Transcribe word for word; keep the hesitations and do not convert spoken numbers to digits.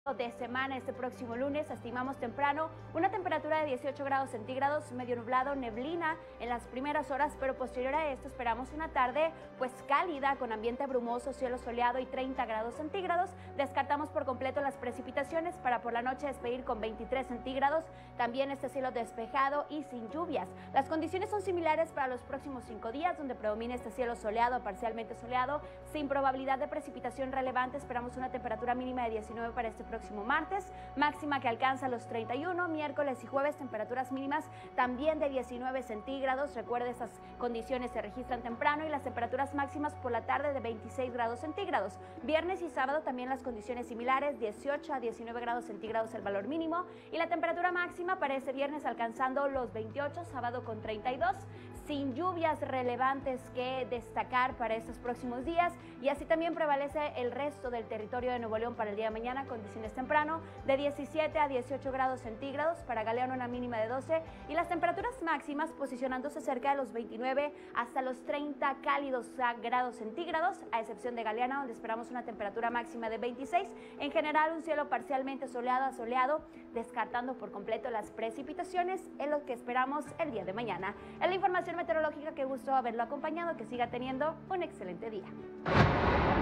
de semana este próximo lunes. Estimamos temprano una temperatura de dieciocho grados centígrados, medio nublado, neblina en las primeras horas, pero posterior a esto esperamos una tarde pues cálida con ambiente brumoso, cielo soleado y treinta grados centígrados. Descartamos por completo las precipitaciones para por la noche despedir con veintitrés centígrados. También este cielo despejado y sin lluvias. Las condiciones son similares para los próximos cinco días, donde predomina este cielo soleado, parcialmente soleado, sin probabilidad de precipitación relevante. Esperamos una temperatura mínima de diecinueve para este próximo próximo martes, máxima que alcanza los treinta y uno, miércoles y jueves temperaturas mínimas también de diecinueve centígrados. Recuerde, estas condiciones se registran temprano y las temperaturas máximas por la tarde de veintiséis grados centígrados. Viernes y sábado también las condiciones similares, dieciocho a diecinueve grados centígrados el valor mínimo y la temperatura máxima para este viernes alcanzando los veintiocho, sábado con treinta y dos, sin lluvias relevantes que destacar para estos próximos días, y así también prevalece el resto del territorio de Nuevo León para el día de mañana. Condiciones temprano de diecisiete a dieciocho grados centígrados, para Galeana una mínima de doce y las temperaturas máximas posicionándose cerca de los veintinueve hasta los treinta cálidos grados centígrados, a excepción de Galeana, donde esperamos una temperatura máxima de veintiséis. En general, un cielo parcialmente soleado a soleado, descartando por completo las precipitaciones en lo que esperamos el día de mañana. Es la información meteorológica, que gusto haberlo acompañado, que siga teniendo un excelente día.